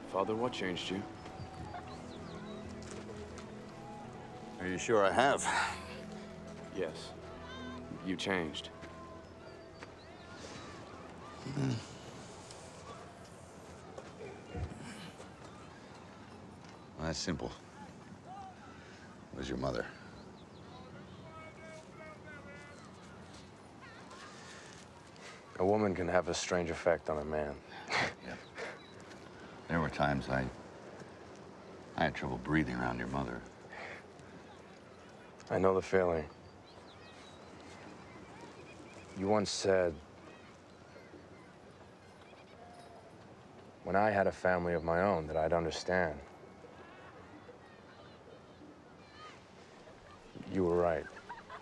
Father, what changed you? Are you sure I have? Yes. You changed. Well, that's simple. It was your mother. A woman can have a strange effect on a man. Yeah. There were times I had trouble breathing around your mother. I know the feeling. You once said, when I had a family of my own, that I'd understand. You were right.